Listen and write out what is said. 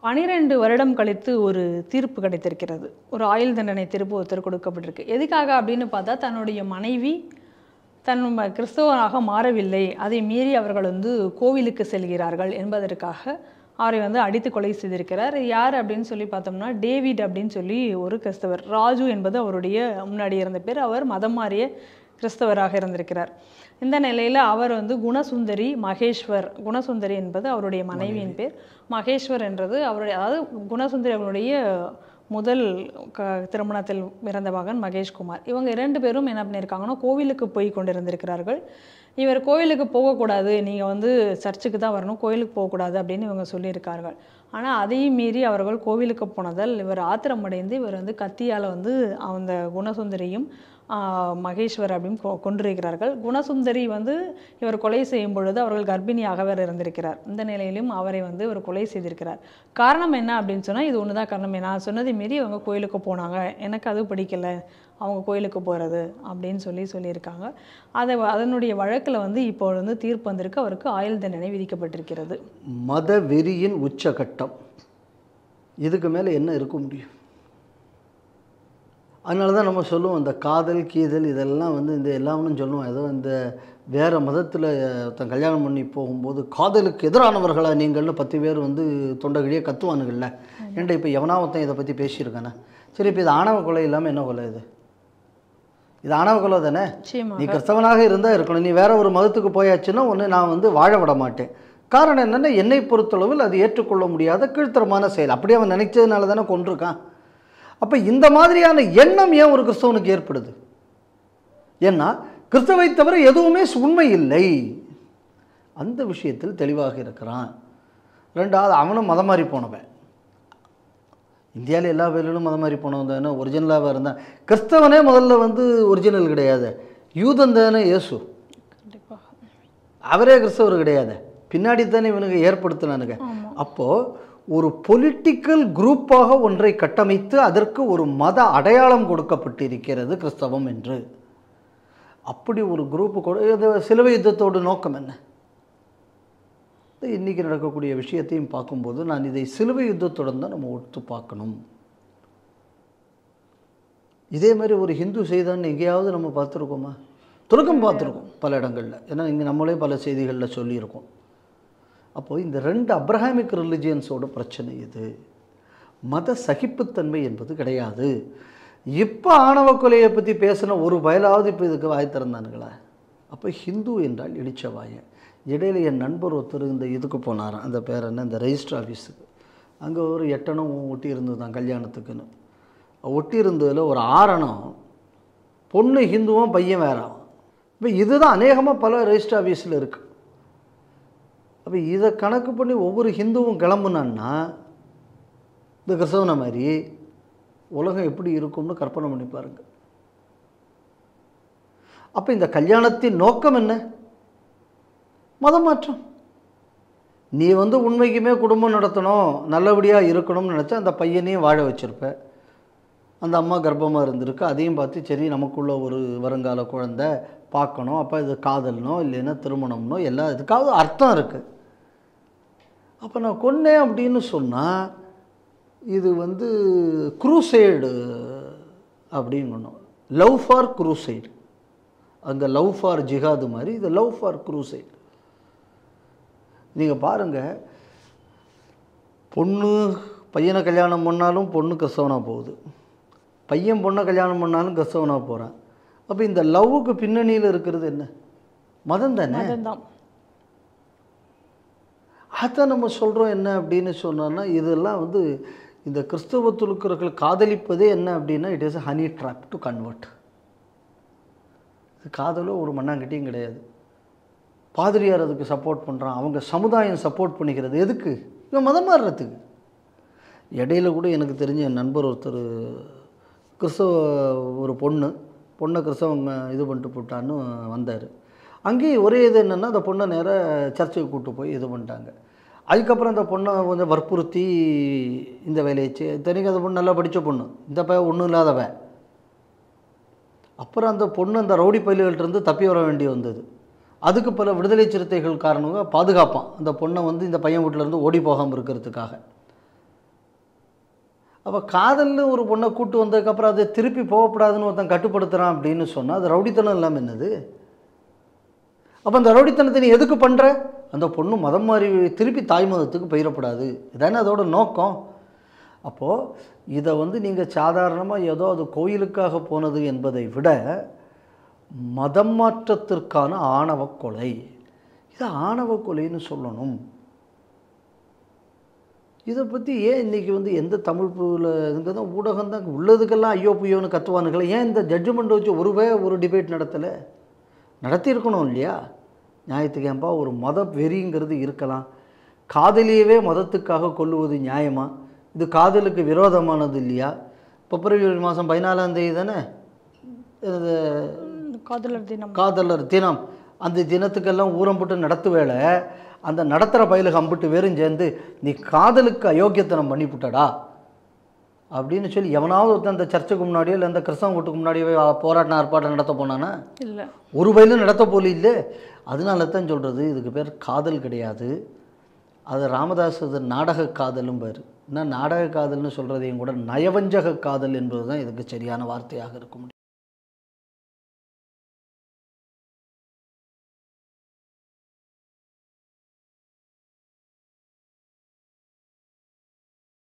12 வருடம் கழித்து ஒரு தீர்ப்பு கிடைத்திருக்கிறது. ஒரு ஆயுள் தண்டனை தீர்ப்பு ஒருத்தர் கொடுக்கப்பட்டிருக்கு. எதுக்காக அப்படின்னு பார்த்தா, தன்னுடைய மனைவி கிறிஸ்தவராக மாறவில்லை, அதை மீறி அவர்கள் கோவிலுக்கு செல்கிறார்கள் என்பதற்காக அவரை அடித்து கொலை செய்திருக்கிறார். யார் அப்படின்னு சொல்லி பார்த்தோம்னா, டேவிட் அப்படின்னு சொல்லி ஒரு கிறிஸ்தவர். ராஜு என்பது அவருடைய முன்னாடி இருந்த பேர். அவர் மதம் மாறிய கிறிஸ்தவராக இருந்திருக்கிறார். இந்த நிலையில் அவர் குணசுந்தரி மகேஸ்வர், குணசுந்தரி என்பது அவருடைய மனைவியின் பேர், மகேஸ்வர் என்றது அவருடைய, அதாவது குணசுந்தரி அவருடைய முதல் திருமணத்தில் பிறந்த மகன் மகேஷ்குமார். இவங்க 2 பேரும் என்ன பண்ணியிருக்காங்கன்னா, கோவிலுக்கு போய் கொண்டிருந்திருக்கிறார்கள். இவர் கோவிலுக்கு போகக்கூடாது, நீங்கள் சர்ச்சுக்கு தான் வரணும், கோவிலுக்கு போகக்கூடாது அப்படின்னு இவங்க சொல்லியிருக்கார்கள். ஆனால் அதையும் மீறி அவர்கள் கோவிலுக்கு போனதால் இவர் ஆத்திரமடைந்து இவர் கத்தியால் அந்த குணசுந்தரியும் மகேஸ்வர் அப்படின்னு கொண்டிருக்கிறார்கள். குணசுந்தரி இவர் கொலை செய்யும் பொழுது அவர்கள் கர்ப்பிணியாக வேறு இருந்திருக்கிறார். இந்த நிலையிலும் அவரை இவர் கொலை செய்திருக்கிறார். காரணம் என்ன அப்படின்னு சொன்னால், இது ஒன்று தான் காரணம். நான் சொன்னதை மீறி அவங்க கோயிலுக்கு போனாங்க, எனக்கு அது பிடிக்கல அவங்க கோயிலுக்கு போகிறது அப்படின்னு சொல்லியிருக்காங்க. அதனுடைய வழக்கில் இப்போ தீர்ப்பு வந்திருக்கு. அவருக்கு ஆயுள் தண்டனை விதிக்கப்பட்டிருக்கிறது. மத வெறியின் உச்சகட்டம், இதுக்கு மேலே என்ன இருக்க முடியும்? அதனால தான் நம்ம சொல்லுவோம், இந்த காதல் கீதல் இதெல்லாம் இந்த எல்லாம்னு சொல்லுவோம். ஏதோ இந்த வேறு மதத்தில் தன் கல்யாணம் பண்ணி போகும்போது காதலுக்கு எதிரானவர்களா நீங்கள்னு 10 பேர் தொண்டகிழியே கத்துவானுங்கள்ல. ஏன்டா இப்போ எவனாவத்தன் இதை பற்றி பேசியிருக்கானே? சரி, இப்போ இது ஆணவ கொலை இல்லாமல் என்ன கொலை? இது ஆணவ கொலை தானே? நீ கிறிஸ்தவனாக இருந்தால் இருக்கணும், நீ வேற ஒரு மதத்துக்கு போயாச்சுன்னா ஒன்று நான் வாழ விட மாட்டேன். காரணம் என்னென்னா, என்னை பொறுத்தளவில் அது ஏற்றுக்கொள்ள முடியாத கீழ்த்தரமான செயல். அப்படியே அவன் நினைச்சதுனால தானே கொண்டிருக்கான். அப்போ இந்த மாதிரியான எண்ணம் ஏன் ஒரு கிறிஸ்தவனுக்கு ஏற்படுது? ஏன்னா கிறிஸ்தவை தவிர எதுவுமே உண்மை இல்லை, அந்த விஷயத்தில் தெளிவாக இருக்கிறான். 2வது, அவனும் மதம் மாறி போனவன். இந்தியாவில் எல்லா பேரிலும் மதம் மாறி போனவன் தானே ஒரிஜினலாக இருந்தான். கிறிஸ்தவனே முதல்ல ஒரிஜினல் கிடையாது, யூதன் தானே இயேசு. அவரே கிறிஸ்தவர் கிடையாது, பின்னாடி தானே இவனுக்கு ஏற்படுத்தினானுங்க. அப்போது ஒரு பொலிட்டிக்கல் குரூப்பாக ஒன்றை கட்டமைத்து அதற்கு ஒரு மத அடையாளம் கொடுக்கப்பட்டிருக்கிறது கிறிஸ்தவம் என்று. அப்படி ஒரு குரூப்பு சிலுவை யுத்தத்தோட நோக்கம் என்ன? இன்றைக்கி நடக்கக்கூடிய விஷயத்தையும் பார்க்கும்போது நான் இதை சிலுவை யுத்தத்துடன் தான் நம்ம ஒத்து பார்க்கணும். இதே மாதிரி ஒரு ஹிந்து செய்தான்னு எங்கேயாவது நம்ம பார்த்துருக்கோமா? துறக்கம் பார்த்துருக்கோம் பல இடங்களில். ஏன்னா இங்கே நம்மளே பல செய்திகளில் சொல்லியிருக்கோம். அப்போது இந்த 2 அப்ரஹாமிக் ரிலிஜியன்ஸோட பிரச்சனை இது. மத சகிப்புத்தன்மை என்பது கிடையாது. இப்போ ஆணவ கொலையை பற்றி பேசின ஒரு பயலாவது இப்போ இதுக்கு வாய் திறந்தானுங்களா? அப்போ ஹிந்து என்றால் இடிச்சவாயன். இடையில என் நண்பர் ஒருத்தர் இந்த இதுக்கு போனாராம், அந்த பேர் என்ன, இந்த ரெஜிஸ்டர் ஆஃபீஸுக்கு. அங்கே ஒரு 8 அணம் ஒட்டி இருந்தது தான் கல்யாணத்துக்குன்னு. ஒட்டி இருந்ததில் ஒரு 6 அணம் பொண்ணு ஹிந்துவும் பையன் வேறாம். இப்போ இதுதான் அநேகமாக பல ரெஜிஸ்டர் ஆஃபீஸில் இருக்குது. அப்போ இதை கணக்கு பண்ணி ஒவ்வொரு ஹிந்துவும் கிளம்புனான்னா இந்த கிறிஸ்தவனை மாதிரி உலகம் எப்படி இருக்கும்னு கற்பனை பண்ணி பாருங்க. அப்போ இந்த கல்யாணத்தின் நோக்கம் என்ன? மதம் மாற்றம். நீ உண்மைக்குமே குடும்பம் நடத்தணும், நல்லபடியாக இருக்கணும்னு நினச்சா அந்த பையனையும் வாழ வச்சுருப்ப. அந்த அம்மா கர்ப்பமாக இருந்திருக்கு, அதையும் பார்த்து சரி நமக்குள்ள ஒரு வருங்கால குழந்தை பார்க்கணும், அப்போ இது காதல்னோ இல்லைன்னா திருமணம்னோ எல்லா இதுக்காவது அர்த்தம் இருக்குது. அப்போ நான் கொன்னேன் அப்படின்னு சொன்னால் இது குரூசைடு அப்படின்னு, லவ் ஃபார் குரூசைடு. அங்கே லவ் ஃபார் ஜிஹாது மாதிரி இது லவ் ஃபார் குரூசைடு. நீங்கள் பாருங்கள், பொண்ணு பையனை கல்யாணம் பண்ணாலும் பொண்ணு கிறிஸ்தவனாக போகுது, பையன் பொண்ணை கல்யாணம் பண்ணாலும் கிறிஸ்தவனாக போகிறான். அப்போ இந்த லவ்வுக்கு பின்னணியில் இருக்கிறது என்ன? மதம் தானே. அதான் நம்ம சொல்கிறோம் என்ன அப்படின்னு சொன்னோன்னா, இதெல்லாம் இந்த கிறிஸ்தவ துலுக்கர்கள் காதலிப்பதே என்ன அப்படின்னா, it is honey trap to convert. இது காதலோ ஒரு மண்ணாங்கட்டியும் கிடையாது. பாதிரியார் அதுக்கு சப்போர்ட் பண்ணுறான், அவங்க சமுதாயம் சப்போர்ட் பண்ணிக்கிறது எதுக்கு? இவன் மதம் மாறுறதுக்கு. இடையில கூட எனக்கு தெரிஞ்ச என் நண்பர் ஒருத்தர் கிறிஸ்தவ ஒரு பொண்ணை கிறிஸ்தவங்க இது பண்ணிட்டு போட்டான்னு வந்தார். அங்கேயும் ஒரே இது என்னென்னா, அந்த பொண்ணை நேராக சர்ச்சுக்கு கூப்பிட்டு போய் இது பண்ணிட்டாங்க. அதுக்கப்புறம் அந்த பொண்ணை கொஞ்சம் வற்புறுத்தி இந்த வேலையை இத்தனைக்கும் அந்த பொண்ணு நல்லா படித்த பொண்ணு, இந்த பையன் ஒன்றும் இல்லாதவன். அப்புறம் அந்த பொண்ணு அந்த ரவுடி பயில்கள்கிட்டருந்து தப்பி வர வேண்டி வந்தது. அதுக்கு பல விடுதலை சிறுத்தைகள் காரணமாக பாதுகாப்பான் அந்த பொண்ணை இந்த பையன் வீட்டிலேருந்து ஓடி போகாமல் இருக்கிறதுக்காக. அப்போ காதல்னு ஒரு பொண்ணை கூட்டு வந்ததுக்கப்புறம் அதை திருப்பி போகக்கூடாதுன்னு ஒருத்தன் கட்டுப்படுத்துகிறான் அப்படின்னு சொன்னால் அது ரவுடித்தனம் இல்லாமல் என்னது? அப்போ அந்த ரவுடித்தனத்தை நீ எதுக்கு பண்ணுற? அந்த பொண்ணு மதம் மாறி திருப்பி தாய் மதத்துக்கு போயிடக்கூடாது, இதானே அதோட நோக்கம். அப்போது இதை நீங்கள் சாதாரணமாக ஏதோ அது கோயிலுக்காக போனது என்பதை விட மதம் மாற்றத்திற்கான ஆணவ கொலை, இதை ஆணவ கொலைன்னு சொல்லணும். இதை பற்றி ஏன் இன்றைக்கி எந்த தமிழ் இங்கே தான் ஊடகம் தான் உள்ளதுக்கெல்லாம் ஐயோ புய்யோன்னு கத்துவானுங்களே, ஏன் இந்த ஜட்ஜ்மெண்ட் வச்சு ஒரு டிபேட் நடத்தியிருக்கணும் இல்லையா? நியாயத்துக்கு ஏன்பா ஒரு மத வெறிங்கிறது இருக்கலாம், காதலியவே மதத்துக்காக கொல்லுவது நியாயமா? இது காதலுக்கு விரோதமானது இல்லையா? பிப்ரவரி மாதம் 14ஆம் தேதி தானே காதலர் தினம். அந்த தினத்துக்கெல்லாம் ஊரம் போட்டு நடத்து வேலை, அந்த நடத்துகிற பயிலுக்கு அம்பிட்டு வெறும் சேர்ந்து நீ காதலுக்கு அயோக்கியத்தனம் பண்ணிவிட்டடா அப்படின்னு சொல்லி எவனாவது ஒருத்தன் அந்த சர்ச்சுக்கு முன்னாடியோ இல்லை அந்த கிறிஸ்தவ வீட்டுக்கு முன்னாடியோ போராட்டம் ஆர்ப்பாட்டம் நடத்த போனானா? இல்லை, ஒரு பயிலும் நடத்த போல இல்லை. அதனால தான் சொல்கிறது, இதுக்கு பேர் காதல் கிடையாது. அது ராமதாஸ் அது நாடக காதலும் பேர். என்ன நாடக காதல்னு சொல்கிறதையும் கூட நயவஞ்சக காதல் என்பது தான் இதுக்கு சரியான வார்த்தையாக இருக்க முடியும்.